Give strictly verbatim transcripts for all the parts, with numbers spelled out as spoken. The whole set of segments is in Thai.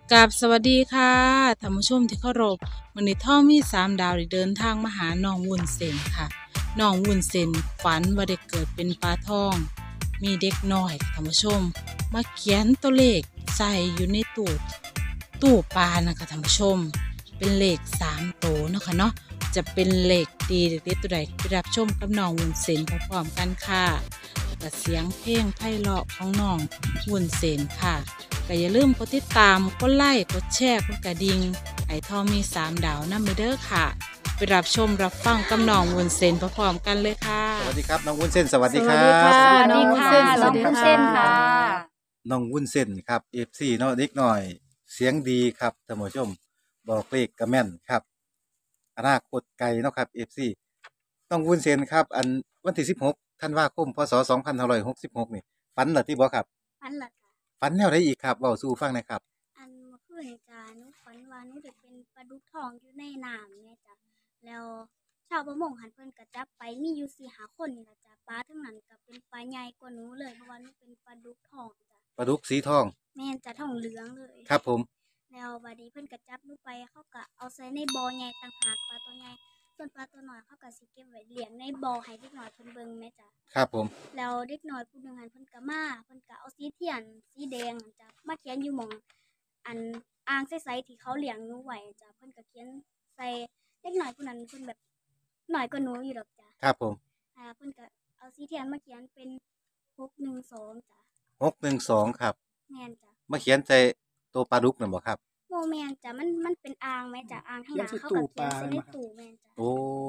กับสวัสดีค่ะท่านผู้ชมที่เคารพวันนี้ท่อมีสามดาวได้เดินทางมาหาน้องวุ้นเส้นค่ะน้องวุ้นเส้นฝันว่าได้เกิดเป็นปลาทองมีเด็กน้อยท่านผู้ชมมาเขียนตัวเลขใส่อยู่ในตู้ตู้ปลานะคะท่านผู้ชมเป็นเลขสามโตวเนาะค่ะเนาะจะเป็นเลขดีหรือเลขตัวใดไปรับชมกับน้องวุ้นเส้นพร้อมๆกันค่ะแล้วก็เสียงเพลงไพเราะของน้องวุ้นเส้นค่ะ ก็อย่าลืมกดติดตามกดไลค์กดแชร์กดกระดิ่งไอทอมีสามดาวนำไปเด้อค่ะไปรับชมรับฟังกับน้องวุ้นเส้นพร้อมๆกันเลยค่ะสวัสดีครับน้องวุ้นเส้นสวัสดีครัสวัสดีค่ะบสวัสดีน้องวุ้นค่ะเส้นน้องวุ้นเส้นค่ะน้องวุ้นเส้นครับเอฟซีเนาะเด็กหน่อยเสียงดีครับท่านผู้ชมบอกเลขกระแม่นครับอนาคตไกลเนาะครับเอฟซีน้องวุ้นเส้นครับอันวันที่สิบหกธันวาคมพศสองพันห้าร้อยหกสิบหกนี่ฝันเหรอที่บอกครับฝันล่ะจ้ะฝันแนวไหนอีกครับเว้าสู่ฟังหน่อยครับอันเมื่อคืนนี่จ้ะหนูฝันว่าหนูได้เป็นปลาดุกทองอยู่ในน้ำเนี่ยจ้ะแล้วชาวประมงหันเพิ่นก็จับไปมีอยู่สี่ห้าคนนี่ล่ะจ้ะปลาทั้งนั้นก็เป็นปลาใหญ่กว่าหนูเลยเพราะว่าหนูเป็นปลาดุกทองจ้ะปลาดุกสีทองแม่นจ้ะทองเหลืองเลยครับผมแล้วบัดนี้เพิ่นก็จับหนูไปเขาก็เอาใส่ในบ่อใหญ่ต่างหากปลาตัวใหญ่ส่วนปลาตัวน้อยเขาก็สิเก็บไว้เลี้ยงในบ่อให้เด็กน้อยเพิ่นเบิ่งแม่จ้ะครับผมแล้วเด็กน้อยผู้หนึงหันเพิ่นก็มาเพิ่นก็เอาสีเทียนสีแดงนั่นจ้ะมาเขียนอยู่หม้องอันอ่างใสๆที่เขาเลี้ยงหนูไว้จ้ะเพิ่นก็เขียนใส่เด็กน้อยผู้นั้นเพิ่นแบบน้อยกว่าหนูอยู่ดอกจ้ะครับผมอ่าเพิ่นก็เอาสีเทียนมาเขียนเป็นหกหนึ่งสองจ้ะหกหนึ่งสองครับแม่นจ้ะมาเขียนใส่ตัวปลาดุกนั่นบ่ครับบ่แม่นจ้ะมันมันเป็นอ่างแม่จ้ะอ่างข้างหน้าเขาก็เขียนใส่ในตู้แม่นจ้ะโอ้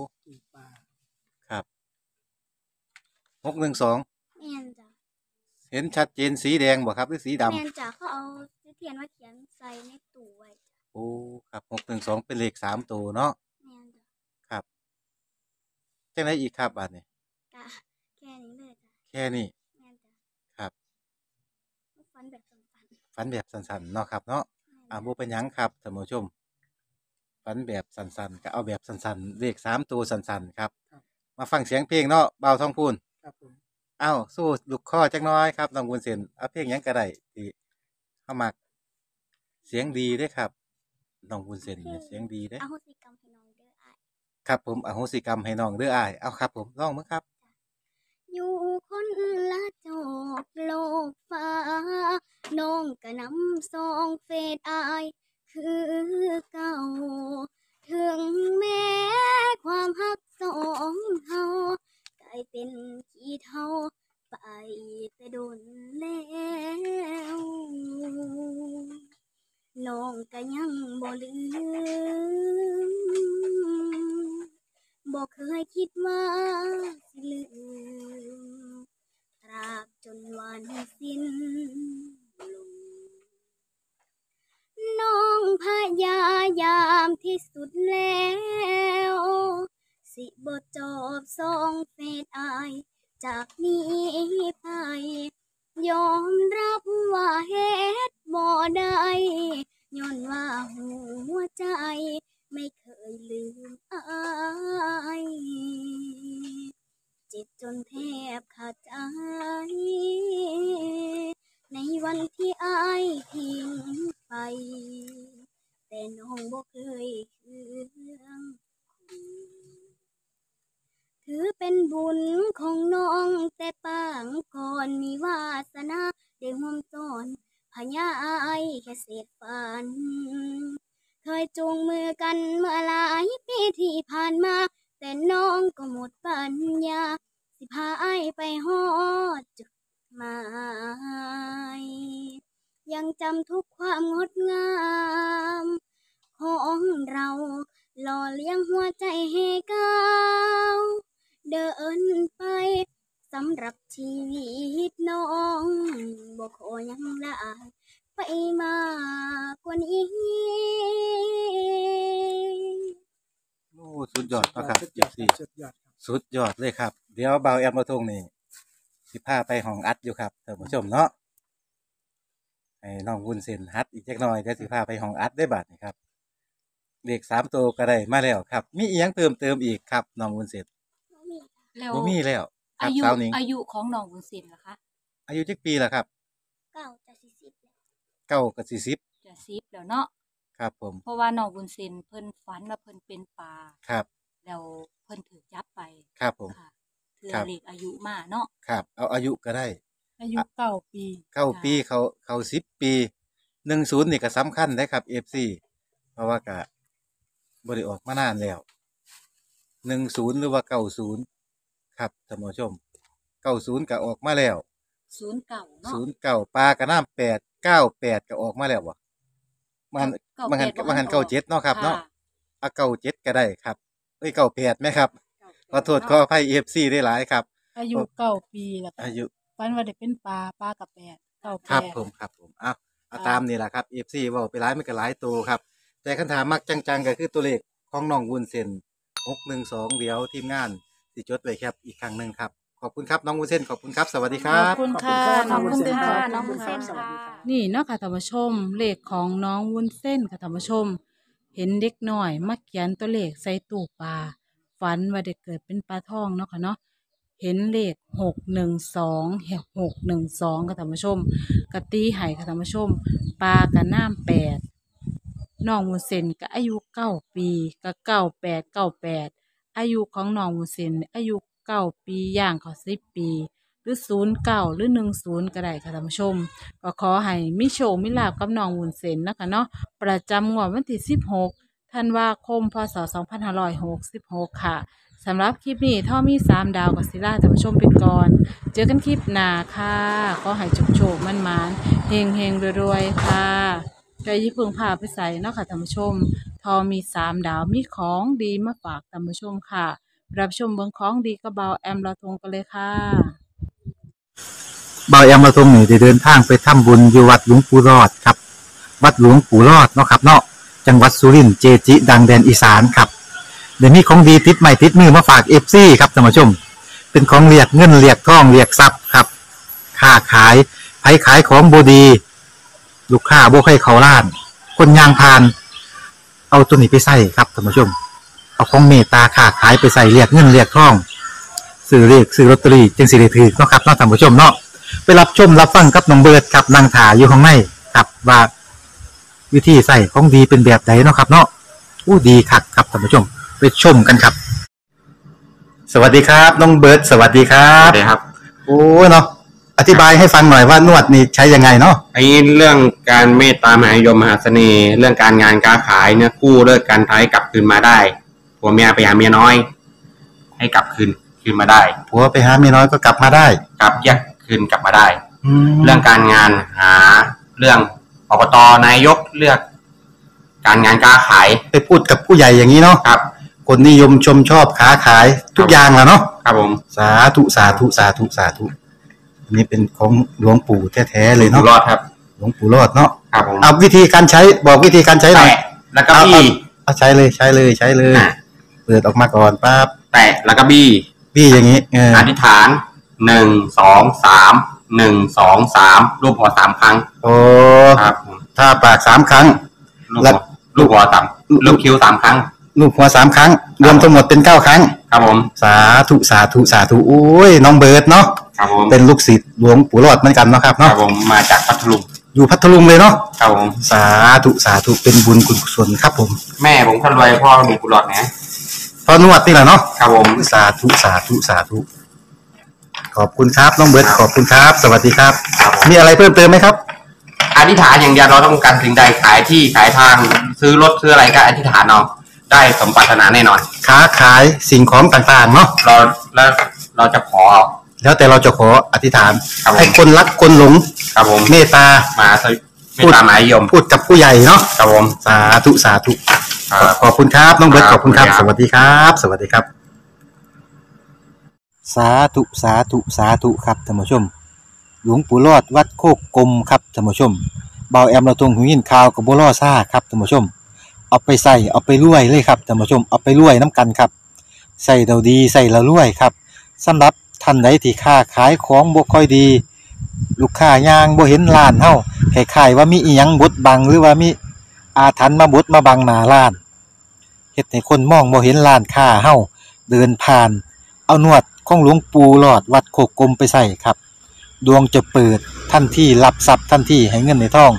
ครับหกหนึ่งสองแม่นจ้ะเห็นชัดเจนสีแดงบ่ครับหรือสีดำแม่นจ้ะเขาเอาสีเทียนมาเขียนใส่ในตู้ไว้จ้ะโอ้ครับหกหนึ่งสองเป็นเลขสามตัวเนาะแม่นจ้ะครับจังไรอีกครับบาทนี่ก็แค่นี้เลยจ้ะแค่นี้แม่นจ้ะครับฝันแบบสั้นฝันแบบสั้นๆเนาะครับเนาะอ่าโบเป็นหยังครับท่านผู้ชมฝันแบบสั้นๆก็เอาแบบสั้นๆเลขสามตัวสั้นๆครับมาฟังเสียงเพลงเนาะเบาท้องพูนครับผมเอ้าสู้ลูกคอจักหน้อยครับน้องบุญเส้นเอาเพลงหยังก็ได้ที่เข้ามาเสียงดีเด้อครับน้องบุญเส้นเนี่ยเสียงดีเด้ออโหสิกรรมให้น้องเด้ออ้ายครับผมอโหสิกรรมให้น้องเด้ออ้ายเอาครับผมลองมั้งครับอยู่คนละโจกโลกฟ้าน้องก็นำสองเฟซอายคือเก่าถึงแม้ความฮักสองเฮากลายเป็นขี้เถ้าไปแต่โดนแล้วน้องก็ยังบ่ลืมบ่เคยคิดว่าสิลืมตราบจนวันสิ้นลมน้องพยายามที่สุดแล้วสิบ่จอบสองเฟซอายจากนี้ไปยอมรับว่าเฮ็ดบ่ได้ย้อนว่าหัวใจไม่เคยลืมอายเจ็บจนแทบขาดใจในวันที่อายทิ้งไปแต่น้องบ่เคยเคืองคุณถือเป็นบุญของน้องแต่ปางก่อนมีวาสนาได้ห่วมซ้อนพญาอายแค่เศษฝันเคยจูงมือกันเมื่อหลายปีที่ผ่านมาแต่น้องก็หมดปัญญาสิพาอายไปฮอดจุดหมายยังจำทุกความงดงามของเราหล่อเลี้ยงหัวใจให้ก้าวเดินไปสำหรับชีวิตน้องบ่ขอยังได้ไปมากกว่านี้โอ้สุดยอดเนาะครับสุดเอยอฟดซีสุดยอดครับสุดยอดเลยครับเดี๋ยวเบาแอมมาทงนี่สิพาไปห้องอัดอยู่ครับท่านผู้ชมเนาะให้น้องวุ้นเส้นฮัดอีกจักหน่อยเดี๋ยวสิพาไปห้องอัดได้บัดนี่ครับเลขสามตัวก็ได้มาแล้วครับมีอีหยังเติมเติมอีกครับน้องวุ้นเส้นบ่มีค่ะแล้วบ่มีแล้วครัอาบยุสาวหนิงอายุของน้องวุ้นเส้นล่ะคะอายุจักปีแล้วครับเก้าจะสี่สิบแล้วเก้ากับสี่สิบจ้ะจะสิบแล้วเนาะครับผมเพราะว่าน้องวุ้นเส้นเพิ่นฝันว่าเพิ่นเป็นปลาครับแล้วเพิ่นถูกจับไปครับผมค่ะถือเลขอายุมาเนาะครับเอาอายุก็ได้อายุเก้าปีเก้าปีเขาเขาสิบปีหนึ่งศูนย์นี่ก็สำคัญนะครับ เอฟ ซี เพราะว่าก็บ่ได้ออกมานานแล้วหนึ่งศูนย์หรือว่าเก้าศูนย์ครับท่านผู้ชมเก้าศูนย์ก็ออกมาแล้วศูนย์เก้าเนาะศูนย์เก้าปลากระน้ำแปดเก้าแปดก็ออกมาแล้วบ่มันมันหันมันหันเก้าเจ็ดเนาะครับเนาะเอาเก้าเจ็ดก็ได้ครับเอ้ยเก้าแปดไหมครับขอโทษขออภัย เอฟ ซี ได้หลายครับอายุเก้าปีแล้วอายุฝันว่าได้เป็นปลาปลากับแปดเก้าแปดครับผมครับผมเอาเอาตามนี่แหละครับ เอฟ ซี เว้าไปหลายมันก็หลายตัวครับแต่คันถามมักจังๆก็คือตัวเลขของน้องวุ้นเส้นหกหนึ่งสองเดี๋ยวทีมงานสิจดไว้ครับอีกครั้งนึงครับขอบคุณครับน้องวุ้นเส้นขอบคุณครับสวัสดีครับขอบคุณค่ะน้องวุ้นเส้นค่ะน้องวุ้นเส้นค่ะนี่เนาะค่ะท่านผู้ชมเลขของน้องวุ้นเส้นค่ะท่านผู้ชมเห็นเด็กน้อยมาเขียนตัวเลขใส่ตู้ปลาฝันว่าได้เกิดเป็นปลาทองเนาะค่ะเนาะเห็นเลขหกหนึ่งสองหกหนึ่งสองค่ะท่านผู้ชมกะตีไห่ค่ะท่านผู้ชมปลากะน้ำแปดน้องวุ้นเส้นก็อายุเก้าปีก็เก้าแปดเก้าแปดอายุของน้องวุ้นเส้นอายุเก้าปีย่างเข้าสิบปีหรือศูนย์เก้าหรือหนึ่งศูนย์ก็ได้ค่ะท่านผู้ชมก็ขอให้มิโชคมิลาภกับน้องวุ้นเส้นนะคะเนาะประจำงวดวันที่สิบหกธันวาคมพศสองพันห้าร้อยหกสิบหกค่ะสำหรับคลิปนี้ท่อมีสามดาวกับศิลาท่านผู้ชมเป็นก่อนเจอกันคลิปหน้าค่ะก็ให้โชคโชคมันมันเฮงเฮงรวยๆค่ะใจยิ่งพึงพาไปใส่เนาะค่ะท่านผู้ชมทอมีสามดาวมีของดีมาฝากท่านผู้ชมค่ะรับชมเบิ่งของดีกระเบาแอมลาทงกันเลยค่ะเบาแอมลาทงนี่ได้เดินทางไปทำบุญอยู่วัดหลวงปู่รอดครับวัดหลวงปู่รอดเนาะครับเนาะจังหวัดสุรินทร์เจจิดังแดนอีสานครับเดี๋ยวนี้ของดีติดใหม่ติดมือมาฝาก เอฟ ซี ครับท่านผู้ชมเป็นของเรียกเงินเรียกทองเรียกทรัพย์ครับค้าขายไผขายของบ่ดีลูกค้าบ่ใครเข้าร้านคนยางพานเอาตัวนี้ไปใส่ครับท่านผู้ชมเอาของเมตตาค้าขายไปใส่เรียกเงินเรียกทองซื้อเลขซื้อลอตเตอรี่จึงสิได้ถือเนาะครับเนาะท่านผู้ชมเนาะไปรับชมรับฟังกับน้องเบิร์ดครับนางถาอยู่ข้างในครับว่าวิธีใส่ของดีเป็นแบบไหนเนาะครับเนาะอู้ดีคักครับท่านผู้ชมไปชมกันครับสวัสดีครับน้องเบิร์ดสวัสดีครับสวัสดีครับโอ้เนาะอธิบายให้ฟังหน่อยว่านวดนี่ใช้ยังไงเนาะไอ้เรื่องการเมตตามหานิยมมหาเสน่ห์เรื่องการงานการขายเนี่ยกู้เลิกการท้ายกลับคืนมาได้ผัวเมียไปหาเมียน้อย ให้กลับคืนคืนมาได้ผัวไปหาเมียน้อยก็กลับมาได้กลับแยกคืนกลับมาได้เรื่องการงานหาเรื่องอบตนายกเลือกการงานการขายไปพูดกับผู้ใหญ่อย่างนี้เนาะครับคนนิยมชมชอบค้าขายทุกอย่างแหละเนาะครับผมสาธุสาธุสาธุสาธุอันนี้เป็นของหลวงปู่แท้ๆเลยเนาะรอดครับหลวงปู่รอดเนาะครับผมเอาวิธีการใช้บอกวิธีการใช้หน่อยแล้วก็บี้เอาใช้เลยใช้เลยใช้เลยเปิดออกมาก่อนปั๊บแตะแล้วก็บี้บี้อย่างนี้อธิษฐานหนึ่งสองสามหนึ่งสองสามรูปหัวสามครั้งโอ้ครับถ้าปากสามครั้งแล้วลูกหัวสามลูกคิ้วสามครั้งลูกหัวสามครั้งรวมทั้งหมดเป็นเก้าครั้งครับผมสาธุสาธุสาธุโอ้ยน้องเบิร์ดเนาะครับผมเป็นลูกศิษย์หลวงปู่รอดเหมือนกันเนาะครับครัเนาะบผมมาจากพัทลุงอยู่พัทลุงเลยเนาะครับผมสาธุสาธุเป็นบุญกุศลครับผมแม่ผมคนรวยพ่อหลวงปู่รอดนะพ่อนวดนี่แหละเนาะครับผมสาธุสาธุสาธุขอบคุณครับน้องเบิร์ดขอบคุณครับสวัสดีครับมีอะไรเพิ่มเติมไหมครับอธิษฐานอย่างเดียวเราต้องการสิ่งใดขายที่ขายทางซื้อรถซื้ออะไรก็อธิษฐานเอาได้สมปรารถนาแน่นอนค้าขายสิ่งของต่างๆเนาะเราแล้วเราจะขอแล้วแต่เราจะขออธิษฐานให้คนรักคนหลงครับผมเมตตามาเมตตามหานิยมพูดกับผู้ใหญ่เนาะครับผมสาธุสาธุขอบคุณครับน้องเบิร์ตขอบคุณครับสวัสดีครับสวัสดีครับสาธุสาธุสาธุครับท่านผู้ชมหลวงปู่รอดวัดโคกกลมครับท่านผู้ชมเบาแอมเราตรงหูยินข่าวกับบัวล่อซ่าครับท่านผู้ชมเอาไปใส่เอาไปรวยเลยครับท่านผู้ชมเอาไปรวยน้ำกันครับใส่เราดีใส่เรารวยครับสำหรับท่านใดที่ค้าขายของบ่ค่อยดีลูกค้ายางบ่เห็นร้านเฮาคล้ายๆว่ามีอีหยังบดบังหรือว่ามีอาถรรพ์มาบดมาบังหน้าร้านเฮ็ดให้คนมองบ่เห็นร้านค้าเฮาเดินผ่านเอานวดของหลวงปู่หลอดวัดโคกกลมไปใส่ครับดวงจะเปิดทันทีรับทรัพย์ทันทีให้เงินในท้อง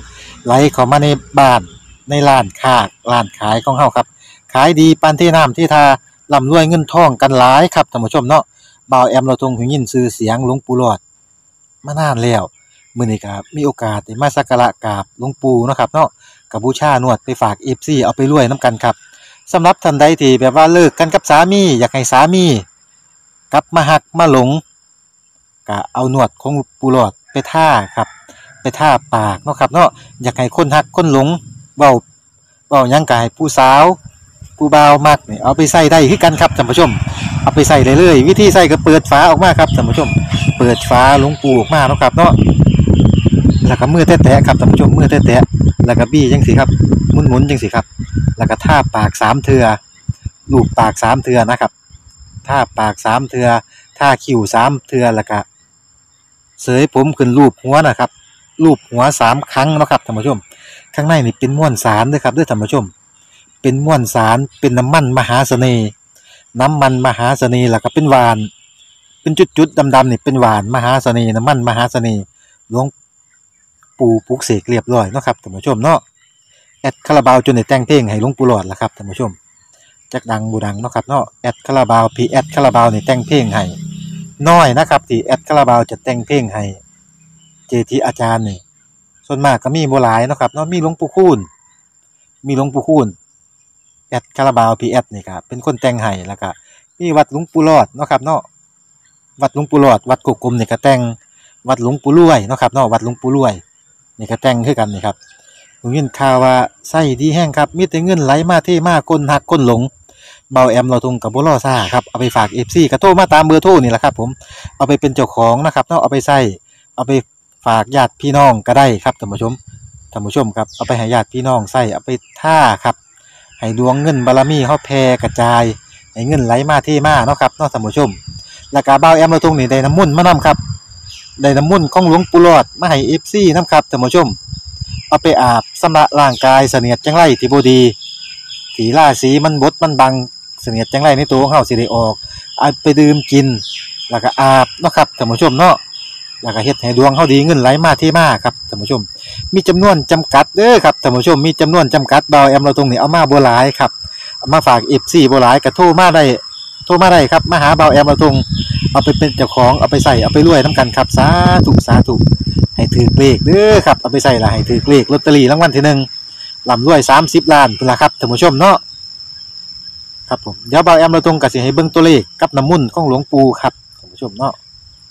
ไหลเข้ามาในบ้านในร้านค้าร้านขายของเฮาครับขายดีปานที่น้ำที่ทาร่ำรวยเงินทองกันหลายครับท่านผู้ชมเนาะบ่าวแอมเราทรงหูยินชื่อเสียงหลวงปู่หลอดมานานแล้วมื้อนี้ก็มีโอกาสได้มาสักการะกราบหลวงปู่เนาะครับเนาะก็บูชานวดไปฝาก เอฟ ซี เอาไปรวยนํกันครับสำหรับท่านใดที่แบบว่าเลิกกันกับสามีอยากให้สามีกลับมาหักมาหลงก็เอานวดของปู่หลอดไปท่าครับไปท่าปากเนาะครับเนาะอยากให้คนหักคนหลงเว้าเว้าหยังก็ให้ผู้สาวผู้บ่าวมักนี่เอาไปใส่ได้คือกันครับท่านผู้ชมเอาไปใส่ได้เลยวิธีใส่ก็เปิดฝาออกมาครับท่านผู้ชมเปิดฝาหลวงปู่ออกมาเนาะครับเนาะแล้วก็มือแตะๆครับท่านผู้ชมมือแตะๆแล้วก็บี้จังซี่ครับหมุนๆจังซี่ครับแล้วก็ท่าปากสามเทื่อลูบปากสามเทื่อนะครับท่าปากสามเทื่อท่าคิ้วสามเทื่อแล้วก็เสยผมขึ้นรูปหัวนะครับรูปหัวสามครั้งเนาะครับท่านผู้ชมข้างในนี่เป็นม้วนสารเด้อครับเด้อท่านผู้ชมเป็นม้วนสารเป็นน้ำมันมหาเสน่ห์น้ำมันมหาเสน่ห์แล้วก็เป็นหวานเป็นจุดๆดำๆนี่เป็นหวานมหาเสน่ห์น้ำมันมหาเสน่ห์หลวงปู่ปลุกเสกเรียบร้อยเนาะครับท่านผู้ชมเนาะแอดคาราบาวจนได้แต่งเพลงให้หลวงปู่หลอดล่ะครับท่านผู้ชมจักดังบูดังเนาะครับเนาะแอดคาราบาวพีแอดคาราบาวนี่แต่งเพลงให้น้อยนะครับที่แอดคาราบาวจะแต่งเพลงให้เจทีอาจารย์นี่ส่วนมากก็มีบ่หลายเนาะครับเนาะมีหลวงปู่คูณมีหลวงปู่คูณแอดคาราบาวพีแอดนี่ครับเป็นคนแต่งให้แล้วก็มีวัดหลวงปู่หลอดเนาะครับเนาะวัดหลวงปู่หลอดวัดกุกกลมนี่ก็แต่งวัดหลวงปู่รวยเนาะครับเนาะวัดหลวงปู่รวยนี่ก็แต่งคือกันนี่ครับผมยินข่าวว่าไส้ดีแห้งครับมีแต่เงินไหลมาเทมาคนหักคนหลงเบาแอมเราทงกับบ่รอซ่าครับเอาไปฝาก เอฟ ซี ก็โทรมาตามเบอร์โทรนี่แหละครับผมเอาไปเป็นเจ้าของนะครับเนาะเอาไปใส่เอาไปฝากญาติพี่น้องก็ได้ครับท่านผู้ชมท่านผู้ชมครับเอาไปให้ญาติพี่น้องใส่เอาไปท่าครับให้ดวงเงินบารมีเฮาแผ่กระจายให้เงินไหลมาเทมาเนาะครับเนาะท่านผู้ชมแล้วก็เบาแอมเราทงนี่ได้น้ำมนต์มานํครับได้น้ำมนต์ของหลวงปู่หลอดมาให้ เอฟ ซี นํครับท่านผู้ชมเอาไปอาบชำระร่างกายเสนียดจังไรที่บ่ดีที่ราศีมันบดมันบังเสนียดจังไรในตัวของเฮาสิได้ออกเอาไปดื่มกินแล้วก็อาบเนาะครับท่านผู้ชมเนาะแล้วก็เฮ็ดให้ดวงเฮาดีเงินไหลมาเทมาครับท่านผู้ชมมีจำนวนจำกัดเด้อครับท่านผู้ชมมีจำนวนจำกัดเบาแอมเราตรงนี้เอามาบ่หลายครับเอามาฝาก เอฟ ซี บ่หลายก็โทรมาได้โทรมาได้ครับมาหาเบาแอมเราตรงเอาไปเป็นเจ้าของเอาไปใส่เอาไปรวยนํกันครับสาธุสาธุให้ถือเลขเด้อครับเอาไปใส่ละให้ถือเลขลอตเตอรี่รางวัลที่หนึ่งร่ำรวยสามสิบล้านพุ่นล่ะครับท่านผู้ชมเนาะครับผมเดี๋ยวเบาแอมเราตรงก็สิให้เบิ่งตัวเลขกับน้ำมนต์ของหลวงปู่ครับท่านผู้ชมเนาะ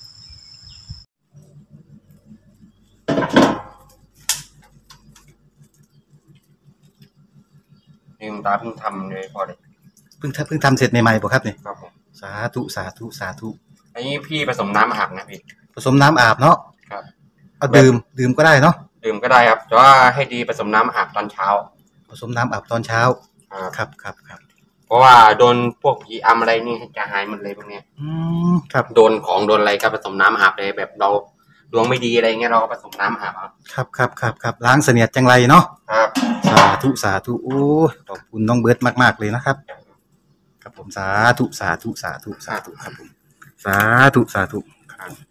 นี่คุณตาเพิ่งทำเลยพอเลยเพิ่งเพิ่งทำเสร็จใหม่ๆบ่ครับนี่ครับผมสาธุสาธุสาธุอันนี้พี่ผสมน้ำอาบนะพี่ผสมน้ำอาบเนาะครับเอาดื่มดื่มก็ได้เนาะดื่มก็ได้ครับแต่ว่าให้ดีผสมน้ำอาบตอนเช้าผสมน้ำอาบตอนเช้าครับครับครับเพราะว่าโดนพวกผีอำอะไรนี่จะหายหมดเลยพวกเนี้ยอืมครับโดนของโดนอะไรก็ผสมน้ำอาบเลยแบบเราดวงไม่ดีอะไรเงี้ยเราก็ผสมน้ำอาบครับครับครับครับล้างเสนียดจังไรเนาะครับสาธุสาธุโอ้ขอบคุณน้องเบิร์ดมากๆเลยนะครับครับผมสาธุสาธุสาธุสาธุครับผมสาธุสาธุครับ